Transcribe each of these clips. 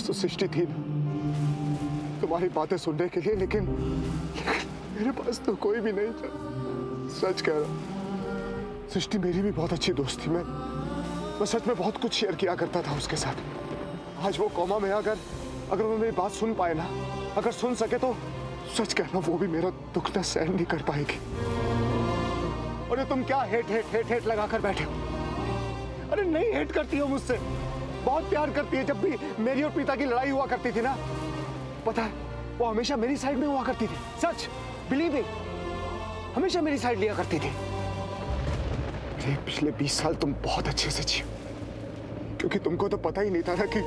तो सृष्टि थी ना तुम्हारी बातें सुनने के लिए, लेकिन मेरे पास तो कोई भी नहीं था। सच कह रहा हूं, सृष्टि मेरी भी बहुत अच्छी दोस्त थी। मैं सच में बहुत कुछ शेयर किया करता था उसके साथ। आज वो कोमा में, अगर वो मेरी बात सुन पाए ना, अगर सुन सके तो सच कह रहा हूं वो भी मेरा दुख ना सहन नहीं कर पाएगी। अरे तुम क्या हेट लगा कर बैठे हो? अरे नहीं हेट करती हो मुझसे, बहुत प्यार करती है। जब भी मेरी और पिता की लड़ाई हुआ करती थी ना, पता है वो हमेशा मेरी साइड में हुआ करती थी। सच, बिलीव मी, हमेशा मेरी साइड लिया करती थी। अरे पिछले 20 साल तुम बहुत अच्छे से जिए, क्योंकि तुमको तो पता ही नहीं था ना कि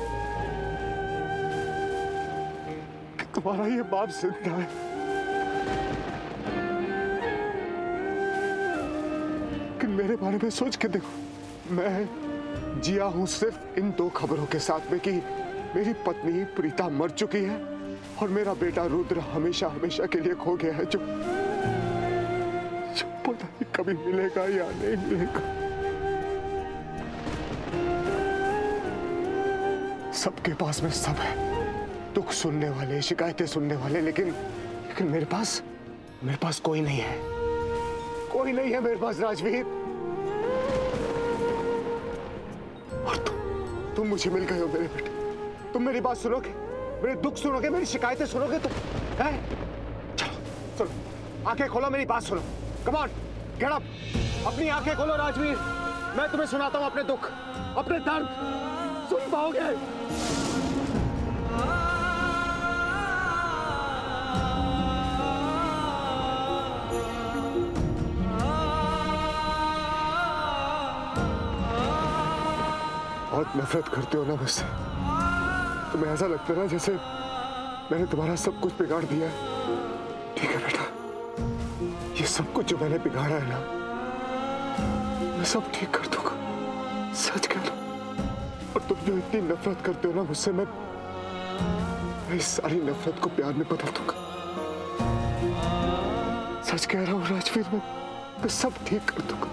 तुम्हारा ये बाप जिंदा है। कि मेरे बारे में सोच के देखो, मैं जिया हूं सिर्फ इन 2 खबरों के साथ में कि मेरी पत्नी प्रीता मर चुकी है और मेरा बेटा रुद्र हमेशा हमेशा के लिए खो गया है, जो पता नहीं कभी मिलेगा या नहीं मिलेगा। सबके पास में सब है, दुख सुनने वाले, शिकायतें सुनने वाले, लेकिन मेरे पास कोई नहीं है। कोई नहीं है मेरे पास राजवीर। और तुम मुझे मिल गए हो मेरे बेटे। तुम मेरी बात सुनोगे, मेरे दुख सुनोगे, मेरी शिकायतें सुनोगे तुम? चलो सुनो, आंखें खोलो, मेरी बात सुनो। Come on, get up. अपनी आंखें खोलो राजवीर, मैं तुम्हें सुनाता हूं अपने दुख, अपने दर्द। सुन पाओगे? बहुत नफरत करते हो ना मुझसे। तुम्हें ऐसा लगता है ना जैसे मैंने तुम्हारा सब कुछ बिगाड़ दिया है। ठीक है बेटा, ये सब कुछ जो मैंने बिगाड़ा है ना, मैं सब ठीक कर दूंगा। सच कह रहा हूं। और तुम जो इतनी नफरत करते हो ना मुझसे, मैं इस सारी नफरत को प्यार में बदल दूंगा। सच कह रहा हूं राजवीर, मैं सब ठीक कर दूंगा।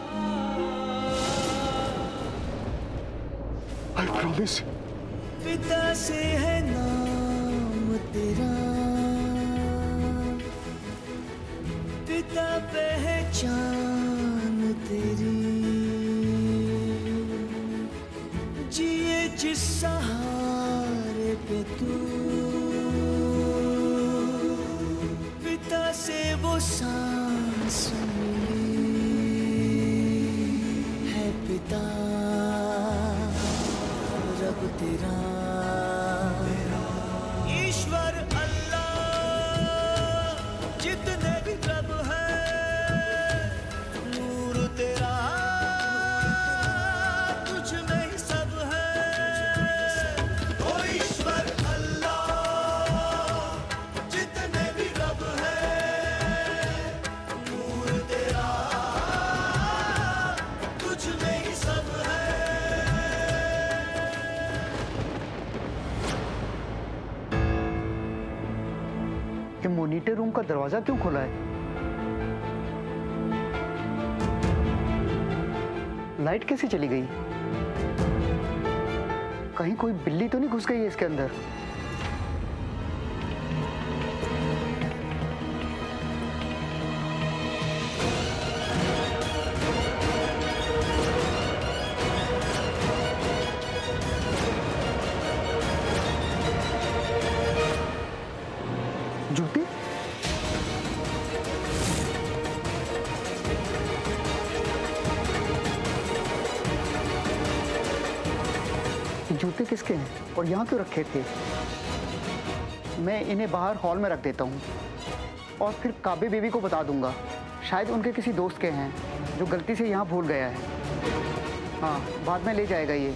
I promise you. पिता से है नाम तेरा, पिता पहचान तेरी, जिए जिस सहारे पे तू, पिता से वो सांस मिली है पिता रब तेरा, ईश्वर अल्लाह जितने भी रब है, नूर तेरा तुझ में ही सब है। ओ ईश्वर अल्लाह जितने भी रब है, नूर तेरा तुझ में ही सब है। ये मॉनिटर रूम का दरवाजा क्यों खुला है? लाइट कैसे चली गई? कहीं कोई बिल्ली तो नहीं घुस गई है इसके अंदर? जूते? जूते किसके हैं और यहाँ क्यों रखे थे? मैं इन्हें बाहर हॉल में रख देता हूँ और फिर काबे बेबी को बता दूंगा। शायद उनके किसी दोस्त के हैं जो गलती से यहाँ भूल गया है। हाँ, बाद में ले जाएगा ये।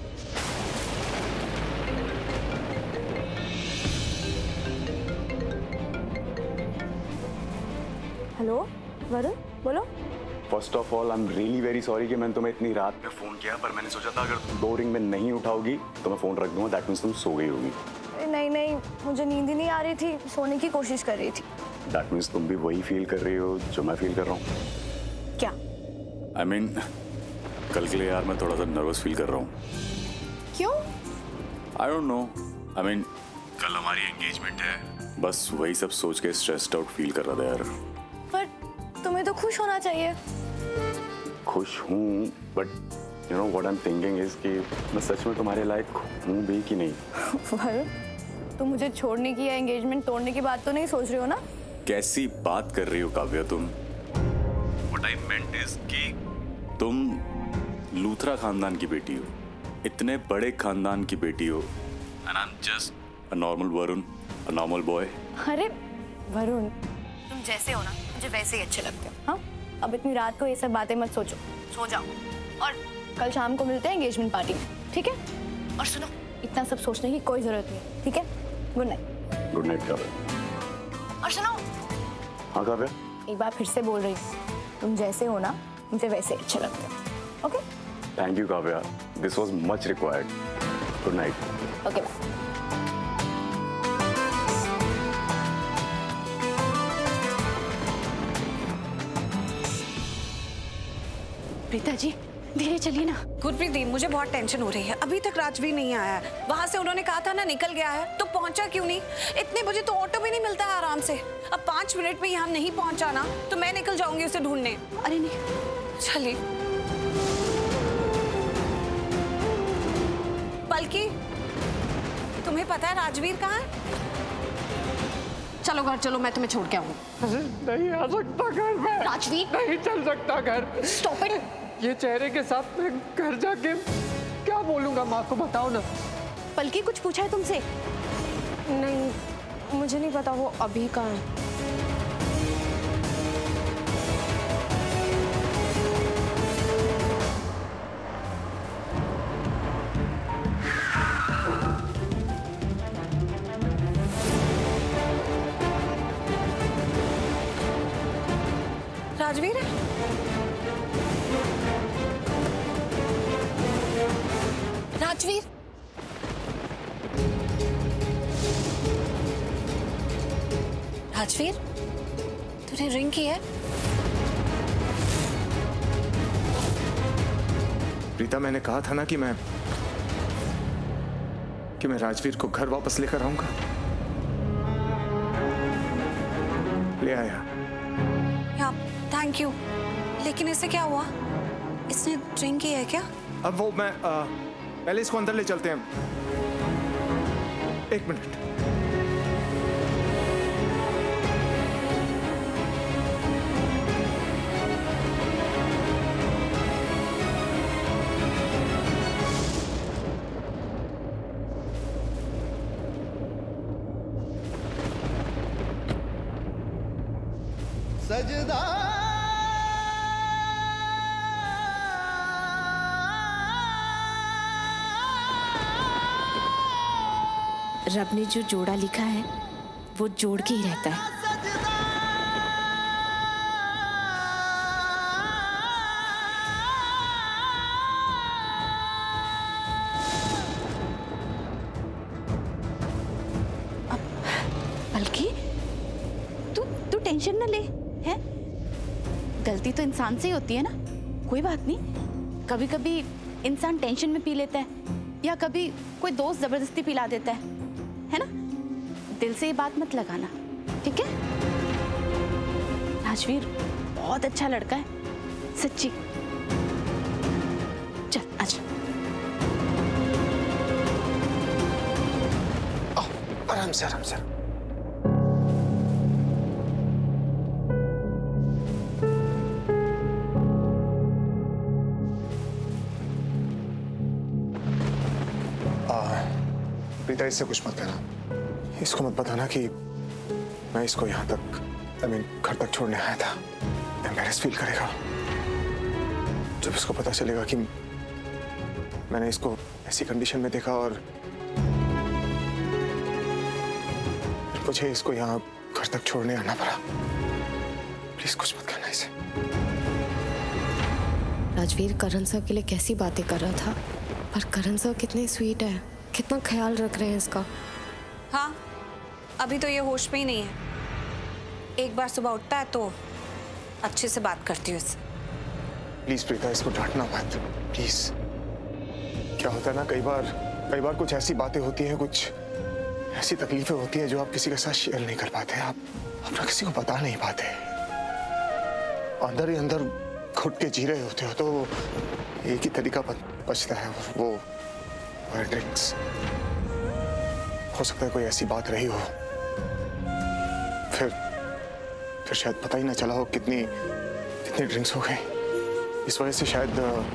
हेलो वरुण, बोलो। First of all I am really very sorry कि मैंने तुम्हें इतनी रात में फोन किया, पर मैंने सोचा था अगर तुम 2 रिंग में नहीं उठाओगी तो मैं फोन रख दूंगा। दैट मीन्स तुम सो गई होगी। नहीं, मुझे नींद ही नहीं आ रही थी, सोने की कोशिश कर रही थी। दैट मीन्स तुम भी वही फील कर रही हो जो मैं फील कर रहा हूँ। क्या? आई मीन कल के लिए यार मैं थोड़ा सा नर्वस फील कर रहा हूँ। क्यों? I don't know, I mean, कल हमारी एंगेजमेंट है, बस वही सब सोच के स्ट्रेस्ड आउट फील कर रहा था यार। पर तुम्हें तो खुश होना चाहिए। खुश हूँ, but you know what I am thinking is कि मैं सच में तुम्हारे लायक हूँ भी कि नहीं। वरुण, तुम मुझे छोड़ने की या एंगेजमेंट तोड़ने की बात तो नहीं सोच रहे हो ना? कैसी बात कर रही हो काव्या तुम? What I meant is कि तुम लूथरा खानदान की बेटी हो, इतने बड़े खानदान की बेटी हो, and I'm just a normal Varun, a normal boy. अरे वरुण, तुम जैसे हो ना मुझे वैसे ही अच्छे लगते हो। हाँ, अब इतनी रात को ये सब बातें मत सोचो, सो जाओ और कल शाम को मिलते हैं एंगेजमेंट पार्टी में, ठीक है? और सुनो, इतना सब सोचने की कोई जरूरत नहीं, ठीक है? Good night. Good night Kavya. और सुनो, हाँ काव्या, एक बार फिर से बोल रही हूँ, तुम जैसे हो ना मुझे वैसे अच्छे लगते हो। Okay? Thank you Kavya, this was much required. Good night. Okay bye. Preeta ji धीरे चलिए ना। गुरप्रीत दी, मुझे बहुत टेंशन हो रही है। अभी तक राजवीर नहीं आया है। वहां से उन्होंने कहा था ना निकल गया है, तो पहुंचा क्यों नहीं? इतने बजे तो ऑटो भी नहीं मिलता है आराम से। अब 5 मिनट में यहाँ नहीं पहुंचा ना तो मैं निकल जाऊंगी उसे ढूंढने। अरे नहीं, चलिए। पलकी, तुम्हें पता है राजवीर कहाँ है? चलो घर चलो, मैं तुम्हें छोड़ के आऊँ। नहीं आ सकता घर में। राजवीर नहीं चल सकता घर। Stop it. ये चेहरे के साथ मैं घर जाके क्या बोलूंगा? माँ को बताओ ना। पलकी कुछ पूछा है तुमसे? नहीं, मुझे नहीं पता वो अभी कहाँ है। राजवीर है? राजवीर, राजवीर, तूने रिंग की है? प्रीता, मैंने कहा था ना कि मैं राजवीर को घर वापस लेकर आऊंगा। ले आया। या, थैंक यू। लेकिन इससे क्या हुआ? इसने ड्रिंक की है क्या? अब वो मैं पहले इसको अंदर ले चलते हैं। 1 मिनट। सजदा रब ने जो जोड़ा लिखा है वो जोड़ के ही रहता है। बल्कि तू टेंशन न ले, है? गलती तो इंसान से ही होती है ना, कोई बात नहीं। कभी कभी इंसान टेंशन में पी लेता है या कभी कोई दोस्त जबरदस्ती पिला देता है ना? दिल से ये बात मत लगाना, ठीक है? राजवीर बहुत अच्छा लड़का है, सच्ची। चल आजा। आराम से, आराम से। प्रीता, इससे कुछ मत कहना। इसको मत बताना कि मैं इसको यहाँ तक घर तक छोड़ने आया था। एम्बैरेस फील करेगा जब इसको पता चलेगा कि मैंने इसको ऐसी कंडीशन में देखा और मुझे इसको यहाँ घर तक छोड़ने आना पड़ा। प्लीज कुछ मत कहना इसे। राजवीर करण सर के लिए कैसी बातें कर रहा था, पर करण सर कितने स्वीट है, कितना ख्याल रख रहे हैं इसका। हाँ, अभी तो ये होश में ही नहीं है। एक बार सुबह उठता है तो अच्छे से बात करती हूँ इससे। प्लीज प्रीता, इसको डांटना मत प्लीज। क्या होता है ना, कई बार कुछ ऐसी बातें होती हैं, कुछ ऐसी तकलीफें होती हैं जो आप किसी के साथ शेयर नहीं कर पाते, आप अपना किसी को बता नहीं पाते, अंदर ही अंदर घुट के जी रहे होते हो, तो एक ही तरीका बचता है और वो है ड्रिंक्स। हो सकता है कोई ऐसी बात रही हो, फिर शायद पता ही ना चला हो कितनी ड्रिंक्स हो गई। इस वजह से शायद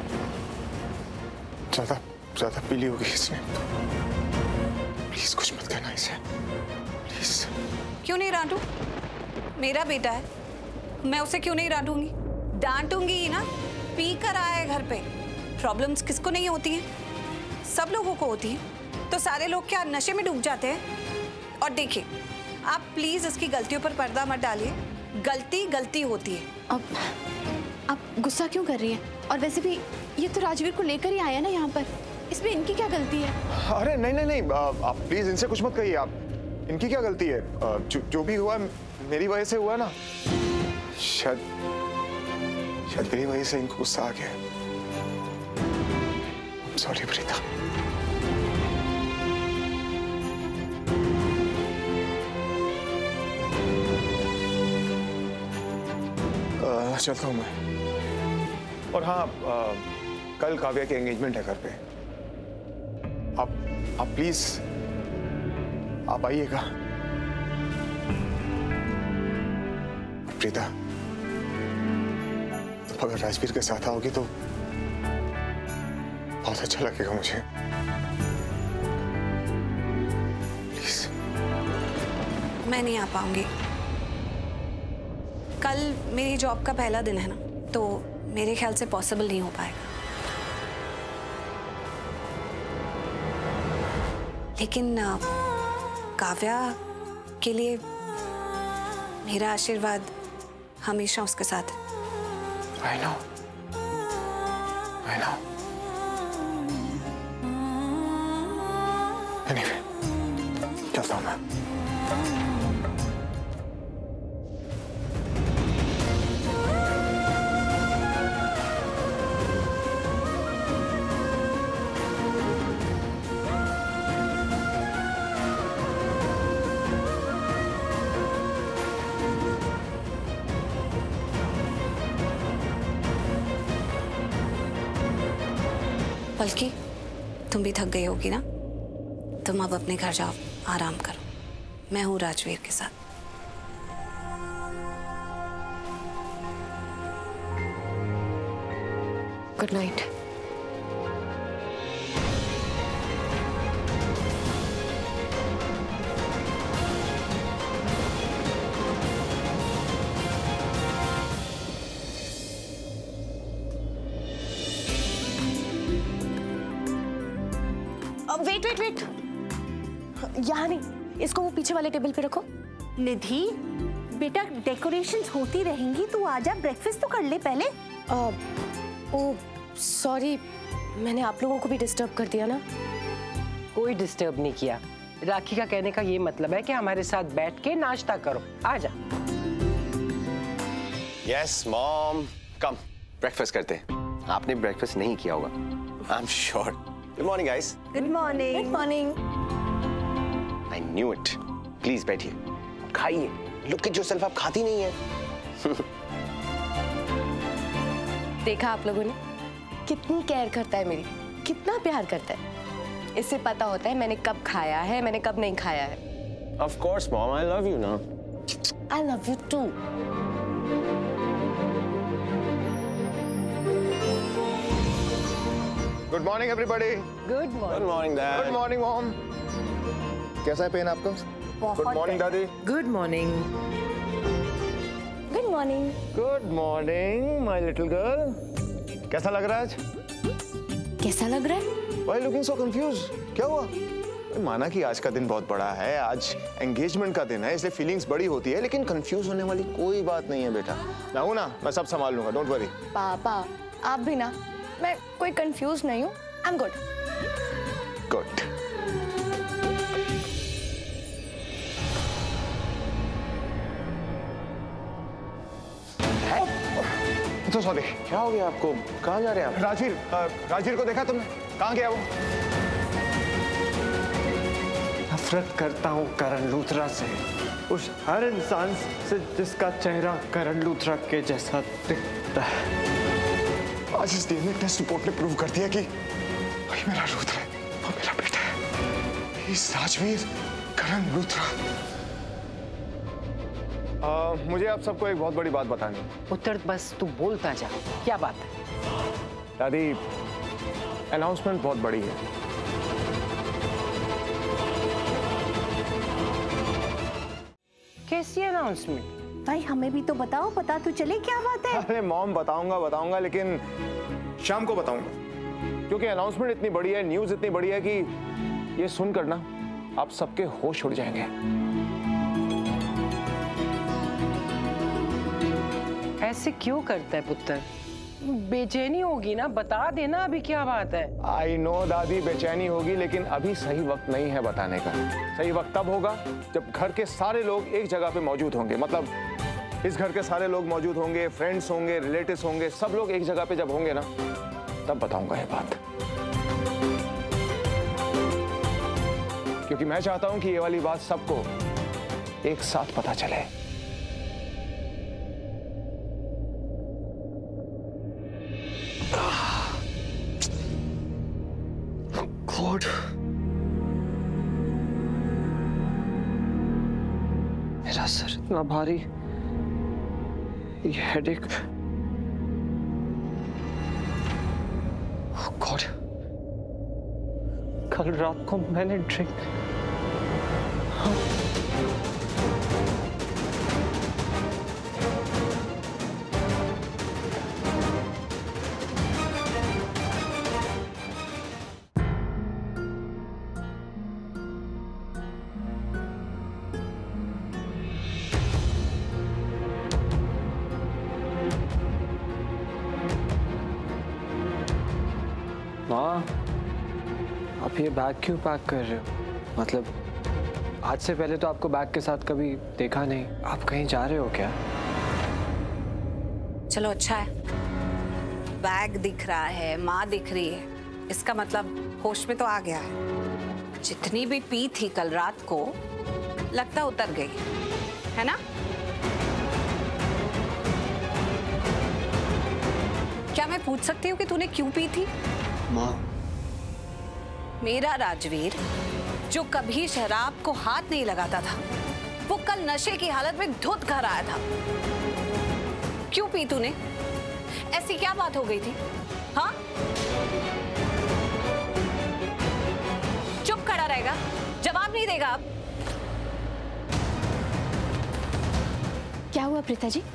ज्यादा पी ली होगी इसने। प्लीज कुछ मत कहना इसे, प्लीज। क्यों नहीं डांटू? मेरा बेटा है, मैं उसे क्यों नहीं डांटूंगी? डांटूंगी ही ना। पी कर आया है घर पे। प्रॉब्लम्स किसको नहीं होती हैं? सब लोगों को होती हैं। तो सारे लोग क्या नशे में डूब जाते हैं? और देखिए, आप प्लीज इसकी गलतियों पर पर्दा मत डालिए। गलती होती है। अब आप गुस्सा क्यों कर रही हैं? और वैसे भी ये तो राजवीर को लेकर ही आया ना यहाँ पर, इसमें इनकी क्या गलती है? अरे नहीं, आप प्लीज इनसे कुछ मत कहिए। आप, इनकी क्या गलती है? जो भी हुआ मेरी वजह से हुआ ना। शायद मेरी वजह से इनको गुस्सा आ गया। सॉरी प्रीता। चलता हूँ मैं। और हाँ, कल काव्या की एंगेजमेंट है घर पे। आप प्लीज आप आइएगा। प्रीता, तुम अगर राजवीर के साथ आओगी तो बहुत अच्छा लगेगा मुझे। प्लीज। मैं नहीं आ पाऊंगी। कल मेरी जॉब का पहला दिन है ना, तो मेरे ख्याल से पॉसिबल नहीं हो पाएगा। लेकिन काव्या के लिए मेरा आशीर्वाद हमेशा उसके साथ है। I know. Anyway, चलता हूँ मैं। बल्कि तुम भी थक गई होगी ना, तुम अब अपने घर जाओ, आराम करो। मैं हूँ राजवीर के साथ। Good night. वेट, यहाँ नहीं, इसको वो पीछे वाले टेबल पे रखो। निधि बेटा, डेकोरेशंस होती रहेंगी, तू आजा, ब्रेकफास्ट तो कर ले पहले। ओ सॉरी, मैंने आप लोगों को भी डिस्टर्ब कर दिया ना। कोई डिस्टर्ब नहीं किया। राखी का कहने का ये मतलब है कि हमारे साथ बैठ के नाश्ता करो। आजा। यस मॉम, कम ब्रेकफास्ट करते हैं। आपने ब्रेकफास्ट नहीं किया होगा, I am sure. Good morning guys. Good morning. Good morning. I knew it. Please बैठिए, खाइए। लुक एट योरसेल्फ, आप खाती नहीं है। देखा आप लोगों ने, कितनी केयर करता है मेरी, कितना प्यार करता है। इससे पता होता है मैंने कब खाया है, मैंने कब नहीं खाया है। Of course mom, I love you ना। I love you too. Good morning everybody. Good morning dad. Good morning mom. कैसा है पेन आपका? Good morning dadi. Good morning. Good morning. Good morning my little girl. कैसा लग रहा है आज? कैसा लग रहा है? Why looking so confused? क्या हुआ? माना कि आज का दिन बहुत बड़ा है, आज एंगेजमेंट का दिन है, इसलिए फीलिंग्स बड़ी होती है, लेकिन कंफ्यूज होने वाली कोई बात नहीं है बेटा। मैं हूं ना, मैं सब संभाल लूंगा, डोंट वरी। पापा आप भी ना, मैं कोई कंफ्यूज नहीं हूँ, आई एम गुड। गुड। तो सॉरी। क्या हो गया आपको? कहाँ जा रहे हैं आप? राजवीर को देखा तुमने? कहाँ गया वो? नफरत करता हूँ करण लूथरा से, उस हर इंसान से जिसका चेहरा करण लूथरा के जैसा दिखता है। आज इस डीएनए टेस्ट रिपोर्ट ने प्रूव कर दिया कि वही मेरा लूथरा है, वो मेरा बेटा है। इस राजवीर करण लूथरा। मुझे आप सबको एक बहुत बड़ी बात बतानी है। उत्तर बस तू बोलता जा, क्या बात है? दादी, अनाउंसमेंट बहुत बड़ी है। कैसी अनाउंसमेंट? भाई हमें भी तो बताओ, पता तो चले क्या बात है। अरे मॉम, बताऊंगा लेकिन शाम को बताऊंगा, क्योंकि अनाउंसमेंट इतनी बड़ी है, न्यूज इतनी बड़ी है कि ये सुनकर ना आप सबके होश उड़ जाएंगे। ऐसे क्यों करता है पुत्र? बेचैनी होगी ना, बता देना अभी क्या बात है। आई नो दादी, बेचैनी होगी, लेकिन अभी सही वक्त नहीं है बताने का। सही वक्त तब होगा जब घर के सारे लोग एक जगह पे मौजूद होंगे। मतलब इस घर के सारे लोग मौजूद होंगे, फ्रेंड्स होंगे, रिलेटिव्स होंगे, सब लोग एक जगह पे जब होंगे ना, तब बताऊंगा ये बात। क्योंकि मैं चाहता हूं कि ये वाली बात सबको एक साथ पता चले। गॉड, मेरा सर इतना भारी, ये हेडेक। गॉड, कल रात को मैंने ड्रिंक माँ, आप ये बैग क्यों पैक कर रहे हो? मतलब आज से पहले तो आपको बैग के साथ कभी देखा नहीं। आप कहीं जा रहे हो क्या? चलो अच्छा है, बैग दिख रहा है, माँ दिख रही है, इसका मतलब होश में तो आ गया है। जितनी भी पी थी कल रात को लगता उतर गई है ना? क्या मैं पूछ सकती हूँ कि तूने क्यों पी थी? माँ, मेरा राजवीर जो कभी शराब को हाथ नहीं लगाता था, वो कल नशे की हालत में धुत घर आया था। क्यों पी तूने? ऐसी क्या बात हो गई थी? हाँ, चुप खड़ा रहेगा, जवाब नहीं देगा अब? क्या हुआ प्रीता जी?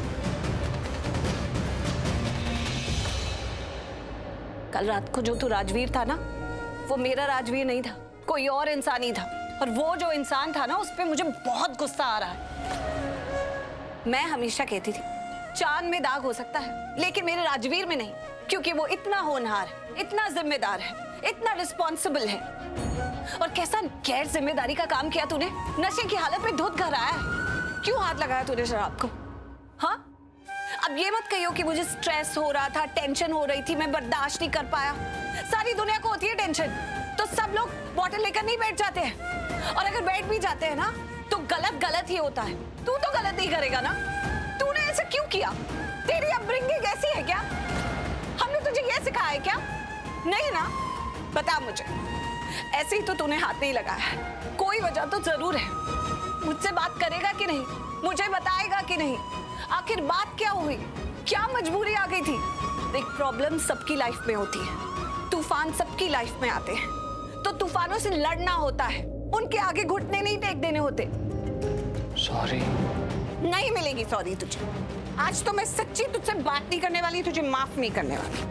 कल रात को जो तू राजवीर था ना, वो मेरा राजवीर नहीं था, कोई और इंसान ही था। और वो जो इंसान था ना, उस पे मुझे बहुत गुस्सा आ रहा है। मैं हमेशा कहती थी चांद में दाग हो सकता है, लेकिन मेरे राजवीर में नहीं, क्योंकि वो इतना होनहार है, इतना जिम्मेदार है, इतना रिस्पॉन्सिबल है। और कैसा गैर जिम्मेदारी का काम किया तूने? नशे की हालत में धुत घर आया है। क्यों हाथ लगाया तूने शराब को? हाँ, अब ये मत कहियो कि मुझे स्ट्रेस हो रहा था, टेंशन हो रही थी, मैं बर्दाश्त नहीं कर पाया। सारी दुनिया को होती है टेंशन, तो सब लोग बॉटल लेकर नहीं बैठ जाते हैं। और अगर बैठ भी जाते हैं ना, तो गलत ही होता है। तू तो गलत नहीं करेगा ना? तूने ऐसा क्यों किया? तेरी अपब्रिंगिंग ऐसी है क्या? हमने तुझे ये सिखाया है क्या? नहीं ना? बता मुझे, ऐसे ही तो तूने हाथ नहीं लगाया है। कोई वजह तो जरूर है। मुझसे बात करेगा कि नहीं? मुझे बताएगा कि नहीं? आखिर बात क्या हुई? क्या मजबूरी आ गई थी? देख, प्रॉब्लम सबकी लाइफ में होती है, तूफान सबकी लाइफ में आते हैं, तो तूफानों से लड़ना होता है, उनके आगे घुटने नहीं टेक देने होते। सॉरी। नहीं मिलेगी सॉरी तुझे। आज तो मैं सच्ची तुझसे बात नहीं करने वाली, तुझे माफ नहीं करने वाली।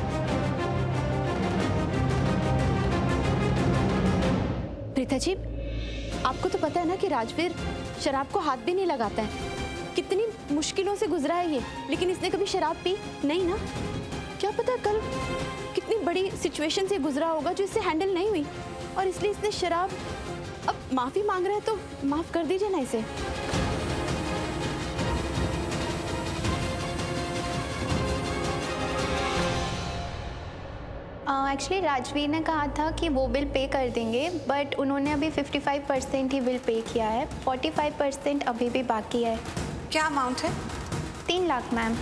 प्रीता जी, आपको तो पता है ना कि राजवीर शराब को हाथ भी नहीं लगाता है। कितनी मुश्किलों से गुजरा है ये, लेकिन इसने कभी शराब पी नहीं ना। क्या पता कल कितनी बड़ी सिचुएशन से गुजरा होगा जो इससे हैंडल नहीं हुई, और इसलिए इसने शराब। अब माफी मांग रहा है तो माफ कर दीजिए ना इसे। एक्चुअली राजवीर ने कहा था कि वो बिल पे कर देंगे, बट उन्होंने अभी 55% ही बिल पे किया है, 45% अभी भी बाकी है। क्या अमाउंट है? 3 लाख मैम।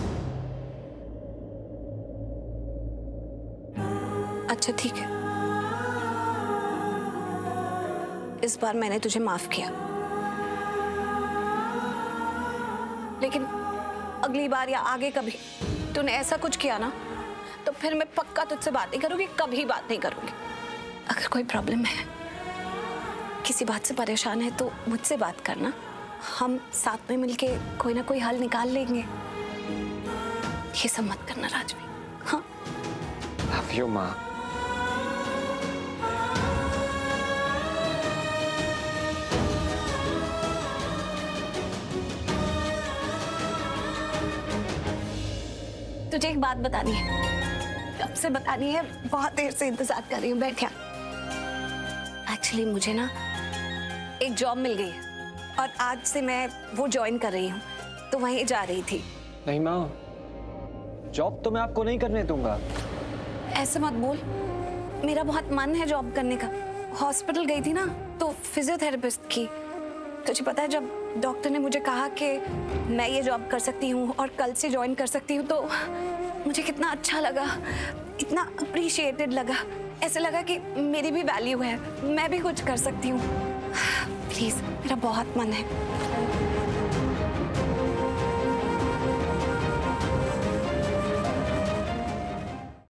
अच्छा ठीक है, इस बार मैंने तुझे माफ किया, लेकिन अगली बार या आगे कभी तूने ऐसा कुछ किया ना तो फिर मैं पक्का तुझसे बात नहीं करूंगी, कभी बात नहीं करूंगी। अगर कोई प्रॉब्लम है, किसी बात से परेशान है तो मुझसे बात करना, हम साथ में मिलके कोई ना कोई हल निकाल लेंगे। ये सब मत करना राजवीर। हाँ लव यू माँ। तुझे एक बात बतानी है, कब से बतानी है, बहुत देर से इंतजार कर रही हूँ। बैठ यहाँ। एक्चुअली मुझे ना एक जॉब मिल गई है और आज से मैं वो ज्वाइन कर रही हूँ, तो वहीं जा रही थी। नहीं माँ, जॉब तो मैं आपको नहीं करने दूंगा। ऐसे मत बोल, मेरा बहुत मन है जॉब करने का। हॉस्पिटल गई थी ना तो फिजियोथेरेपिस्ट की, तुझे पता है जब डॉक्टर ने मुझे कहा कि मैं ये जॉब कर सकती हूँ और कल से ज्वाइन कर सकती हूँ तो मुझे कितना अच्छा लगा, इतना अप्रिशिएटेड लगा, ऐसे लगा कि मेरी भी वैल्यू है, मैं भी कुछ कर सकती हूँ। प्लीज, मेरा बहुत मन है।